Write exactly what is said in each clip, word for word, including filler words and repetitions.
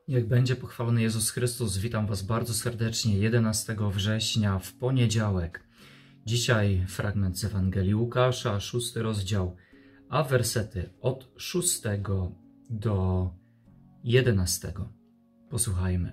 Niech będzie pochwalony Jezus Chrystus. Witam Was bardzo serdecznie jedenastego września w poniedziałek. Dzisiaj fragment z Ewangelii Łukasza, szósty rozdział, a wersety od szóstego do jedenastego. Posłuchajmy.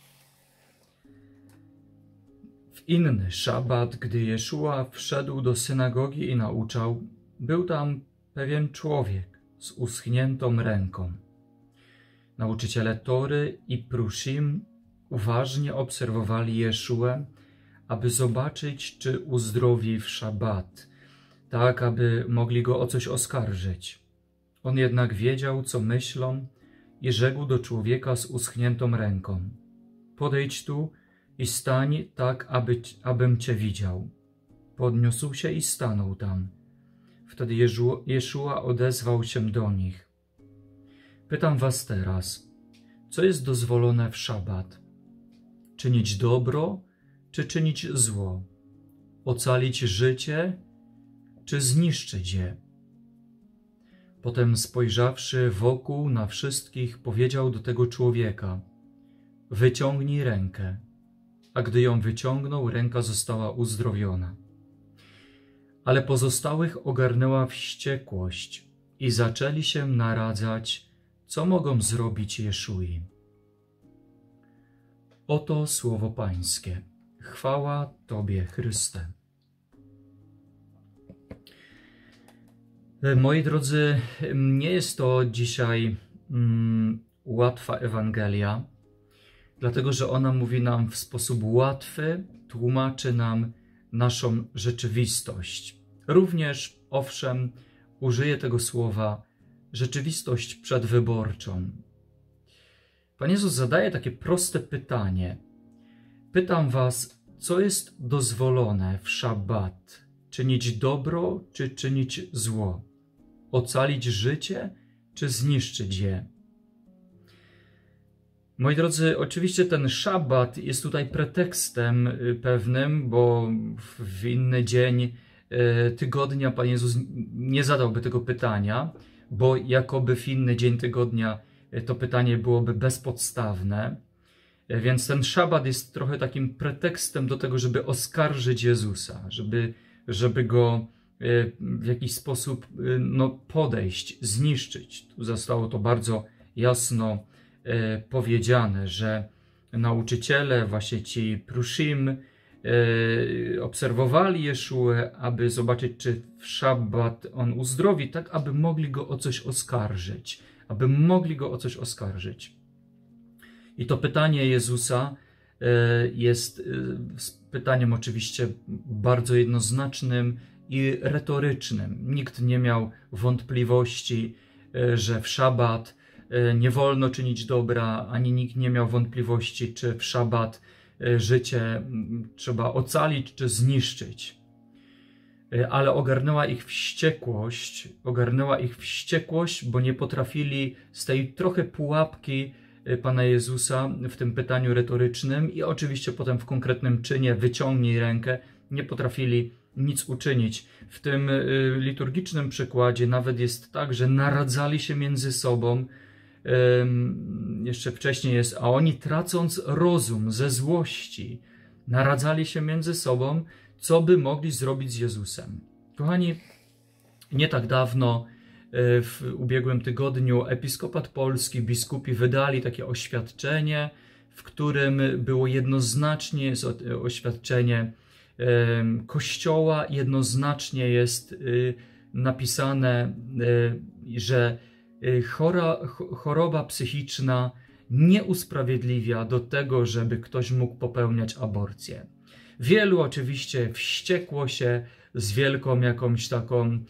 W inny szabat, gdy Jeszua wszedł do synagogi i nauczał, był tam pewien człowiek z uschniętą ręką. Nauczyciele Tory i Pruszim uważnie obserwowali Jeszuę, aby zobaczyć, czy uzdrowi w szabat, tak aby mogli go o coś oskarżyć. On jednak wiedział, co myślą, i rzekł do człowieka z uschniętą ręką: podejdź tu i stań tak, aby, abym cię widział. Podniósł się i stanął tam. Wtedy Jeszua odezwał się do nich: pytam was teraz, co jest dozwolone w szabat? Czynić dobro, czy czynić zło? Ocalić życie, czy zniszczyć je? Potem spojrzawszy wokół na wszystkich, powiedział do tego człowieka: wyciągnij rękę. A gdy ją wyciągnął, ręka została uzdrowiona. Ale pozostałych ogarnęła wściekłość i zaczęli się naradzać, co mogą zrobić Jeszui. Oto słowo Pańskie. Chwała Tobie, Chryste. Moi drodzy, nie jest to dzisiaj mm, łatwa Ewangelia, dlatego że ona mówi nam w sposób łatwy, tłumaczy nam naszą rzeczywistość. Również, owszem, użyję tego słowa rzeczywistość przedwyborczą. Pan Jezus zadaje takie proste pytanie. Pytam was, co jest dozwolone w szabat? Czynić dobro, czy czynić zło? Ocalić życie, czy zniszczyć je? Moi drodzy, oczywiście ten szabat jest tutaj pretekstem pewnym, bo w inny dzień tygodnia Pan Jezus nie zadałby tego pytania, bo jakoby w inny dzień tygodnia to pytanie byłoby bezpodstawne. Więc ten szabat jest trochę takim pretekstem do tego, żeby oskarżyć Jezusa, żeby, żeby go w jakiś sposób no, podejść, zniszczyć. Tu zostało to bardzo jasno powiedziane, że nauczyciele, właśnie ci Pruszim, obserwowali Jeszuę, aby zobaczyć, czy w szabat on uzdrowi, tak aby mogli go o coś oskarżyć, aby mogli go o coś oskarżyć. I to pytanie Jezusa jest pytaniem oczywiście bardzo jednoznacznym i retorycznym. Nikt nie miał wątpliwości, że w szabat nie wolno czynić dobra, ani nikt nie miał wątpliwości, czy w szabat życie trzeba ocalić, czy zniszczyć. Ale ogarnęła ich wściekłość, ogarnęła ich wściekłość, bo nie potrafili z tej trochę pułapki Pana Jezusa w tym pytaniu retorycznym i oczywiście potem w konkretnym czynie wyciągnij rękę, nie potrafili nic uczynić. W tym liturgicznym przykładzie nawet jest tak, że naradzali się między sobą. Jeszcze wcześniej jest, a oni tracąc rozum ze złości, naradzali się między sobą, co by mogli zrobić z Jezusem. Kochani, nie tak dawno, w ubiegłym tygodniu, episkopat polski, biskupi wydali takie oświadczenie, w którym było jednoznacznie oświadczenie Kościoła, jednoznacznie jest napisane, że Chora, choroba psychiczna nie usprawiedliwia do tego, żeby ktoś mógł popełniać aborcję. Wielu oczywiście wściekło się z wielką jakąś taką e,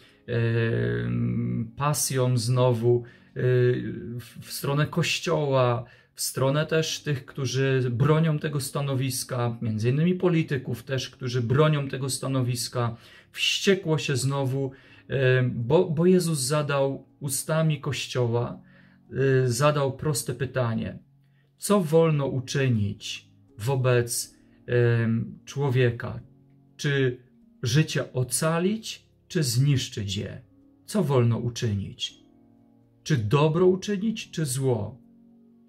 pasją znowu e, w stronę Kościoła, w stronę też tych, którzy bronią tego stanowiska, między innymi polityków też, którzy bronią tego stanowiska. Wściekło się znowu, Bo, bo Jezus zadał ustami Kościoła, zadał proste pytanie: co wolno uczynić wobec człowieka? Czy życie ocalić, czy zniszczyć je? Co wolno uczynić? Czy dobro uczynić, czy zło?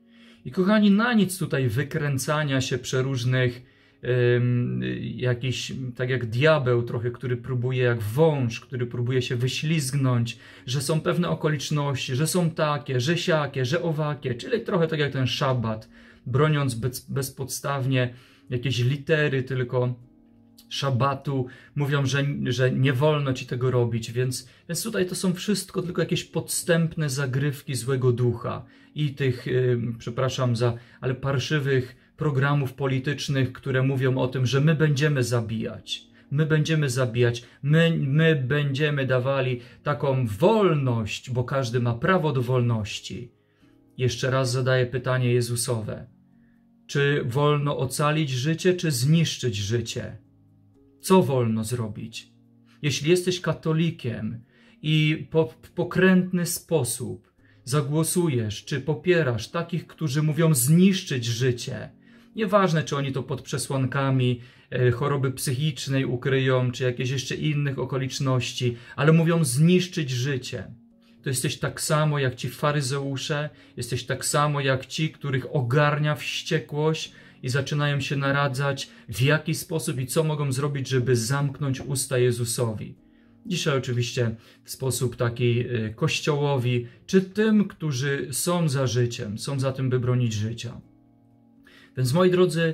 I kochani, na nic tutaj wykręcania się przeróżnych, ym, jakiś, tak jak diabeł trochę, który próbuje, jak wąż, który próbuje się wyślizgnąć, że są pewne okoliczności, że są takie, że siakie, że owakie, czyli trochę tak jak ten szabat, broniąc bez, bezpodstawnie jakieś litery tylko szabatu, mówią, że, że nie wolno ci tego robić, więc, więc tutaj to są wszystko tylko jakieś podstępne zagrywki złego ducha i tych, yy, przepraszam za, ale parszywych programów politycznych, które mówią o tym, że my będziemy zabijać, my będziemy zabijać, my, my będziemy dawali taką wolność, bo każdy ma prawo do wolności. Jeszcze raz zadaję pytanie Jezusowe. Czy wolno ocalić życie, czy zniszczyć życie? Co wolno zrobić? Jeśli jesteś katolikiem i po, w pokrętny sposób zagłosujesz, czy popierasz takich, którzy mówią zniszczyć życie, nieważne, czy oni to pod przesłankami e, choroby psychicznej ukryją, czy jakieś jeszcze innych okoliczności, ale mówią zniszczyć życie, to jesteś tak samo jak ci faryzeusze, jesteś tak samo jak ci, których ogarnia wściekłość i zaczynają się naradzać, w jaki sposób i co mogą zrobić, żeby zamknąć usta Jezusowi. Dzisiaj oczywiście w sposób taki kościołowi, czy tym, którzy są za życiem, są za tym, by bronić życia. Więc moi drodzy,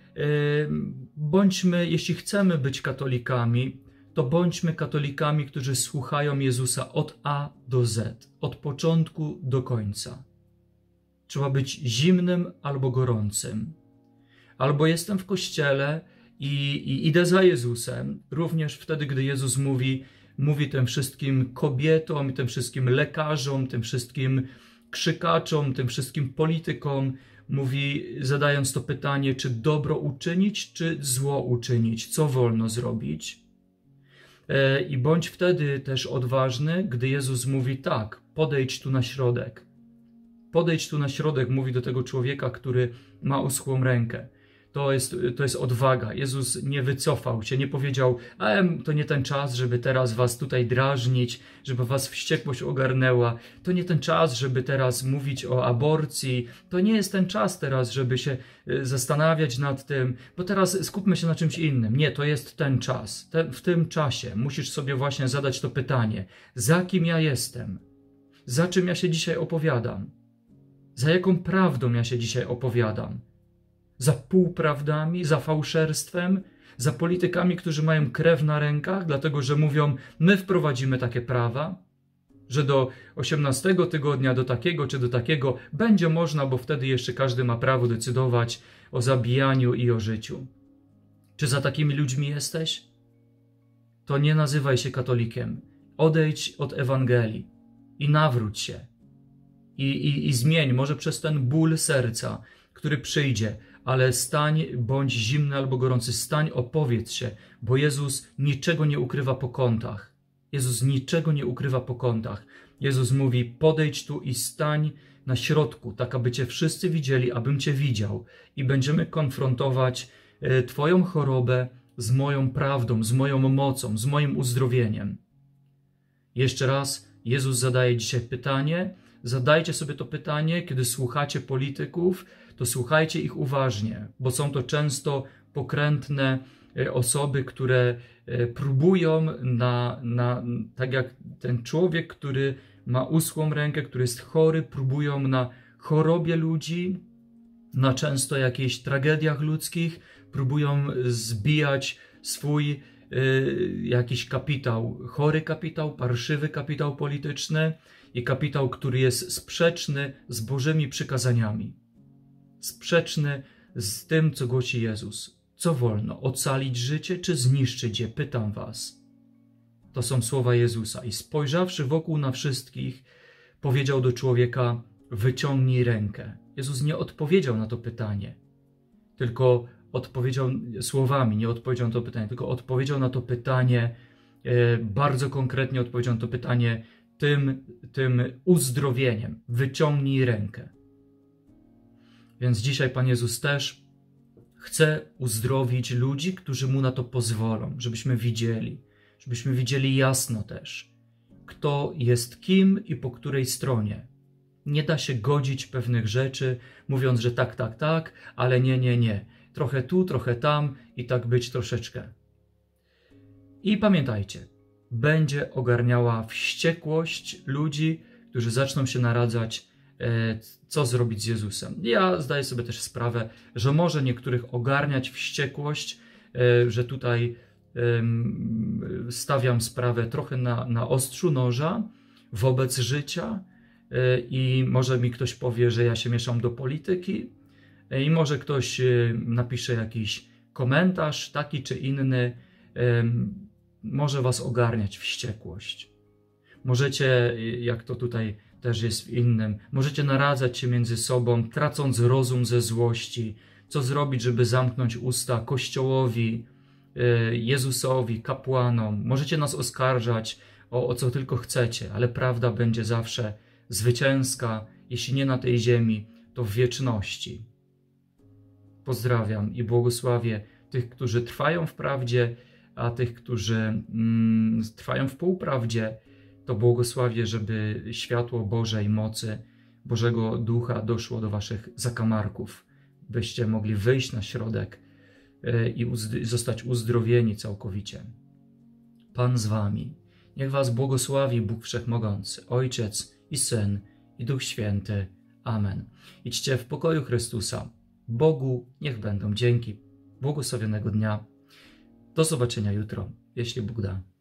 bądźmy, jeśli chcemy być katolikami, to bądźmy katolikami, którzy słuchają Jezusa od A do Z, od początku do końca. Trzeba być zimnym albo gorącym. Albo jestem w kościele i, i idę za Jezusem, również wtedy, gdy Jezus mówi, mówi tym wszystkim kobietom, tym wszystkim lekarzom, tym wszystkim krzykaczom, tym wszystkim politykom, mówi, zadając to pytanie, czy dobro uczynić, czy zło uczynić, co wolno zrobić. I bądź wtedy też odważny, gdy Jezus mówi tak, podejdź tu na środek. Podejdź tu na środek, mówi do tego człowieka, który ma uschłą rękę. To jest, to jest odwaga. Jezus nie wycofał się, nie powiedział, a to nie ten czas, żeby teraz was tutaj drażnić, żeby was wściekłość ogarnęła. To nie ten czas, żeby teraz mówić o aborcji. To nie jest ten czas teraz, żeby się zastanawiać nad tym, bo teraz skupmy się na czymś innym. Nie, to jest ten czas. Te, w tym czasie musisz sobie właśnie zadać to pytanie. Za kim ja jestem? Za czym ja się dzisiaj opowiadam? Za jaką prawdą ja się dzisiaj opowiadam? Za półprawdami, za fałszerstwem, za politykami, którzy mają krew na rękach, dlatego że mówią, my wprowadzimy takie prawa, że do osiemnastego tygodnia, do takiego czy do takiego będzie można, bo wtedy jeszcze każdy ma prawo decydować o zabijaniu i o życiu. Czy za takimi ludźmi jesteś? To nie nazywaj się katolikiem. Odejdź od Ewangelii i nawróć się. I, i, i zmień, może przez ten ból serca, który przyjdzie, ale stań, bądź zimny albo gorący, stań, opowiedz się, bo Jezus niczego nie ukrywa po kątach. Jezus niczego nie ukrywa po kątach. Jezus mówi, podejdź tu i stań na środku, tak aby cię wszyscy widzieli, abym cię widział i będziemy konfrontować e, twoją chorobę z moją prawdą, z moją mocą, z moim uzdrowieniem. Jeszcze raz, Jezus zadaje dzisiaj pytanie, zadajcie sobie to pytanie, kiedy słuchacie polityków, to słuchajcie ich uważnie, bo są to często pokrętne osoby, które próbują na, na tak jak ten człowiek, który ma uschłą rękę, który jest chory, próbują na chorobie ludzi, na często jakichś tragediach ludzkich, próbują zbijać swój y, jakiś kapitał, chory kapitał, parszywy kapitał polityczny i kapitał, który jest sprzeczny z Bożymi przykazaniami. Sprzeczny z tym, co głosi Jezus. Co wolno? Ocalić życie, czy zniszczyć je? Pytam was. To są słowa Jezusa. I spojrzawszy wokół na wszystkich, powiedział do człowieka, wyciągnij rękę. Jezus nie odpowiedział na to pytanie, tylko odpowiedział słowami, nie odpowiedział na to pytanie, tylko odpowiedział na to pytanie, e, bardzo konkretnie odpowiedział na to pytanie tym, tym uzdrowieniem. Wyciągnij rękę. Więc dzisiaj Pan Jezus też chce uzdrowić ludzi, którzy Mu na to pozwolą, żebyśmy widzieli, żebyśmy widzieli jasno też, kto jest kim i po której stronie. Nie da się godzić pewnych rzeczy, mówiąc, że tak, tak, tak, ale nie, nie, nie. Trochę tu, trochę tam i tak być troszeczkę. I pamiętajcie, będzie ogarniała wściekłość ludzi, którzy zaczną się naradzać, co zrobić z Jezusem. Ja zdaję sobie też sprawę, że może niektórych ogarniać wściekłość, że tutaj stawiam sprawę trochę na, na ostrzu noża wobec życia i może mi ktoś powie, że ja się mieszam do polityki i może ktoś napisze jakiś komentarz taki czy inny, może was ogarniać wściekłość. Możecie, jak to tutaj też jest w innym, możecie naradzać się między sobą, tracąc rozum ze złości, co zrobić, żeby zamknąć usta Kościołowi, Jezusowi, kapłanom. Możecie nas oskarżać o, o co tylko chcecie, ale prawda będzie zawsze zwycięska, jeśli nie na tej ziemi, to w wieczności. Pozdrawiam i błogosławię tych, którzy trwają w prawdzie, a tych, którzy mm, trwają w półprawdzie, to błogosławię, żeby światło Bożej mocy, Bożego Ducha doszło do waszych zakamarków, byście mogli wyjść na środek i zostać uzdrowieni całkowicie. Pan z wami. Niech was błogosławi Bóg Wszechmogący, Ojciec i Syn i Duch Święty. Amen. Idźcie w pokoju Chrystusa. Bogu niech będą dzięki. Błogosławionego dnia. Do zobaczenia jutro, jeśli Bóg da.